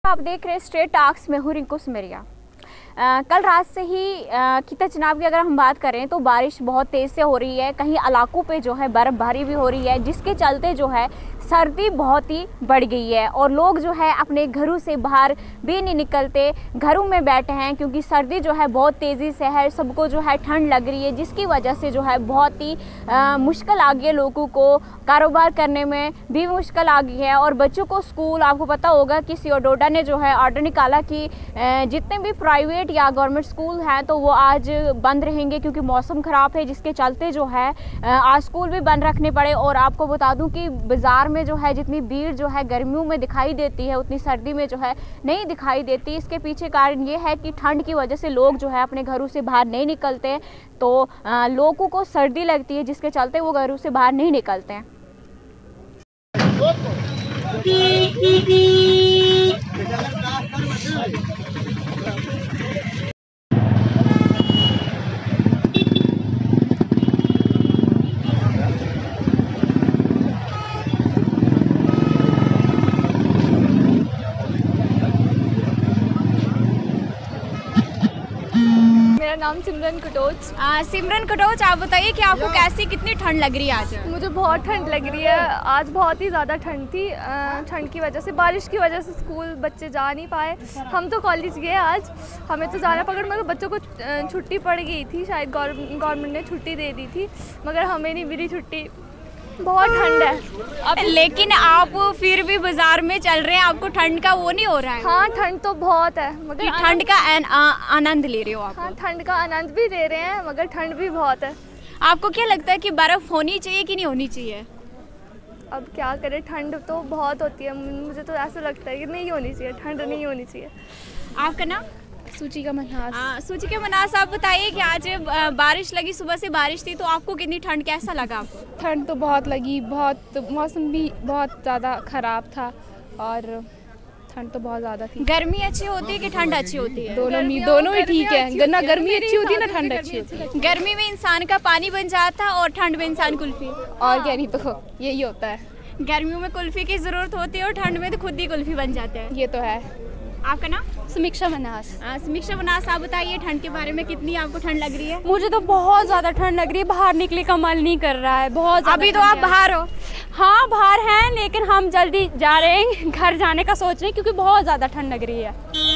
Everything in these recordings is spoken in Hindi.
आप देख रहे हैं स्ट्रेट टॉक्स में हूँ रिंकू सुमेरिया। कल रात से ही खिता चनाब की अगर हम बात करें तो बारिश बहुत तेज़ से हो रही है। कहीं इलाकों पे जो है बर्फ़बारी भी हो रही है, जिसके चलते जो है सर्दी बहुत ही बढ़ गई है और लोग जो है अपने घरों से बाहर भी नहीं निकलते, घरों में बैठे हैं क्योंकि सर्दी जो है बहुत तेज़ी से है। सबको जो है ठंड लग रही है, जिसकी वजह से जो है बहुत ही मुश्किल आ गई है। लोगों को कारोबार करने में भी मुश्किल आ गई है और बच्चों को स्कूल, आपको पता होगा कि सीओ डोडा ने जो है ऑर्डर निकाला कि जितने भी प्राइवेट या गवर्नमेंट स्कूल हैं तो वो आज बंद रहेंगे क्योंकि मौसम ख़राब है, जिसके चलते जो है आज स्कूल भी बंद रखने पड़े। और आपको बता दूं कि बाज़ार में जो है जितनी भीड़ जो है गर्मियों में दिखाई देती है उतनी सर्दी में जो है नहीं दिखाई देती। इसके पीछे कारण ये है कि ठंड की वजह से लोग जो है अपने घरों से बाहर नहीं निकलते, तो लोगों को सर्दी लगती है, जिसके चलते वो घरों से बाहर नहीं निकलते हैं। मेरा नाम सिमरन कटोच। सिमरन कटोच, आप बताइए कि आपको कैसी कितनी ठंड लग रही है आज? मुझे बहुत ठंड लग रही है। आज बहुत ही ज़्यादा ठंड थी। ठंड की वजह से, बारिश की वजह से स्कूल बच्चे जा नहीं पाए। हम तो कॉलेज गए आज, हमें तो जाना पकड़, मगर बच्चों को छुट्टी पड़ गई थी, शायद गवर्नमेंट ने छुट्टी दे दी थी, मगर हमें नहीं मिली छुट्टी। बहुत ठंड है अब, लेकिन आप फिर भी बाजार में चल रहे हैं, आपको ठंड का वो नहीं हो रहा है? हाँ, ठंड तो बहुत है, मगर ठंड का आनंद ले रहे हो आप? हाँ, ठंड का आनंद भी ले रहे हैं, मगर ठंड भी बहुत है। आपको क्या लगता है कि बर्फ़ होनी चाहिए कि नहीं होनी चाहिए? अब क्या करें, ठंड तो बहुत होती है। मुझे तो ऐसा लगता है कि नहीं होनी चाहिए, ठंड नहीं होनी चाहिए। आपका नाम? सूची का मन्हास। सूची के मन्हास, आप बताइए कि आज बारिश लगी, सुबह से बारिश थी, तो आपको कितनी ठंड, कैसा लगा आपको? ठंड तो बहुत लगी, बहुत, मौसम भी बहुत ज़्यादा ख़राब था और ठंड तो बहुत ज़्यादा थी। गर्मी अच्छी होती है कि ठंड अच्छी होती है? दोनों ही ठीक है, ना गर्मी अच्छी होती है ना ठंड अच्छी होती है। गर्मी में इंसान का पानी बन जाता है और ठंड में इंसान कुल्फी। और क्या, नहीं तो यही होता है। गर्मियों में कुल्फी की ज़रूरत होती है और ठंड में तो खुद ही कुल्फी बन जाते हैं। ये तो है। आपका नाम? समीक्षा मन्हास। समीक्षा मन्हास, आप बताइए ठंड के बारे में, कितनी आपको ठंड लग रही है? मुझे तो बहुत ज़्यादा ठंड लग रही है, बाहर निकलने का मन नहीं कर रहा है, बहुत ज़्यादा। अभी तो आप बाहर हो? हाँ, बाहर हैं, लेकिन हम जल्दी जा रहे हैं, घर जाने का सोच रहे हैं क्योंकि बहुत ज़्यादा ठंड लग रही है।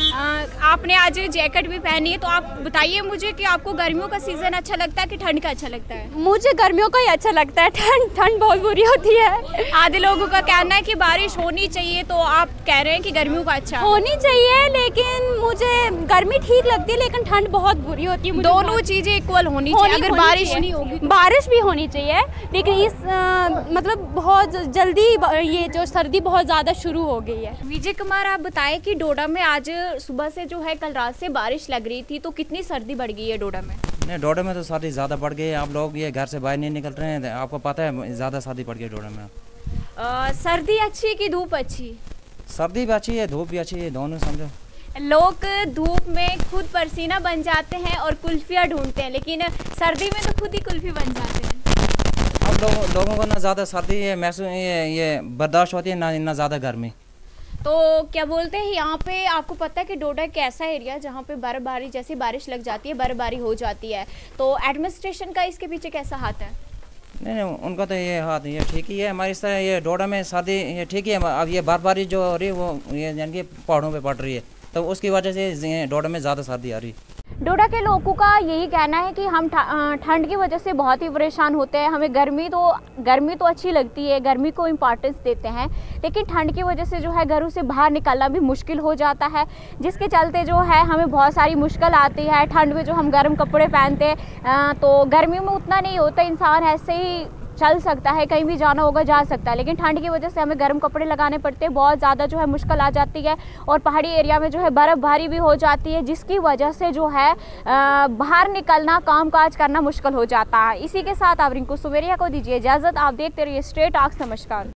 आपने आज जैकेट भी पहनी है, तो आप बताइए मुझे कि आपको गर्मियों का सीज़न अच्छा लगता है कि ठंड का अच्छा लगता है? मुझे गर्मियों का ही अच्छा लगता है, ठंड बहुत बुरी होती है। आधे लोगों का कहना है कि बारिश होनी चाहिए, तो आप कह रहे हैं कि गर्मियों का अच्छा होनी चाहिए, लेकिन मुझे गर्मी ठीक लगती है, लेकिन ठंड बहुत बुरी होती है। दोनों चीज़ें इक्वल होनी चाहिए। अगर बारिश नहीं होगी, बारिश भी होनी चाहिए, लेकिन इस मतलब बहुत जल्दी ये जो सर्दी बहुत ज़्यादा शुरू हो गई है। विजय कुमार, आप बताएं कि डोडा में आज सुबह से जो है, कल रात से बारिश लग रही थी, तो कितनी सर्दी बढ़ गई है डोडा में? नहीं, डोडा में तो सर्दी ज़्यादा बढ़ गई है। आप लोग ये घर से बाहर नहीं निकल रहे हैं, आपको पता है ज़्यादा सर्दी बढ़ गई है डोडा में। सर्दी अच्छी कि धूप अच्छी? सर्दी भी अच्छी है, धूप भी अच्छी है, दोनों समझो। लोग धूप में खुद पसीना बन जाते हैं और कुल्फियाँ ढूंढते हैं, लेकिन सर्दी में तो खुद ही कुल्फी बन जाते हैं। अब लोगों को ना ज़्यादा सर्दी महसूस ये बर्दाश्त होती है, ना ज़्यादा गर्मी। तो क्या बोलते हैं, यहाँ पे आपको पता है कि डोडा एक ऐसा एरिया जहाँ पे बर्फबारी, जैसे बारिश लग जाती है बर्फबारी हो जाती है, तो एडमिनिस्ट्रेशन का इसके पीछे कैसा हाथ है? नहीं, उनका तो ये हाथ ये ठीक ही है। हमारी इस तरह ये डोडा में सर्दी ये ठीक ही है। अब ये बर्फबारी जो हो रही है वो ये यानी कि पहाड़ों पे पड़ रही है, तो उसकी वजह से डोडा में ज़्यादा सर्दी आ रही है। डोडा के लोगों का यही कहना है कि हम ठंड की वजह से बहुत ही परेशान होते हैं। हमें गर्मी तो अच्छी लगती है, गर्मी को इम्पॉर्टेंस देते हैं, लेकिन ठंड की वजह से जो है घरों से बाहर निकलना भी मुश्किल हो जाता है, जिसके चलते जो है हमें बहुत सारी मुश्किल आती है। ठंड में जो हम गर्म कपड़े पहनते हैं तो गर्मी में उतना नहीं होता, इंसान ऐसे ही चल सकता है, कहीं भी जाना होगा जा सकता है, लेकिन ठंड की वजह से हमें गर्म कपड़े लगाने पड़ते हैं, बहुत ज़्यादा जो है मुश्किल आ जाती है। और पहाड़ी एरिया में जो है बर्फ़बारी भी हो जाती है, जिसकी वजह से जो है बाहर निकलना, काम काज करना मुश्किल हो जाता है। इसी के साथ आप रिंकू सुमेरिया को दीजिए इजाज़त। आप देखते रहिए स्ट्रेट टॉक्स। नमस्कार।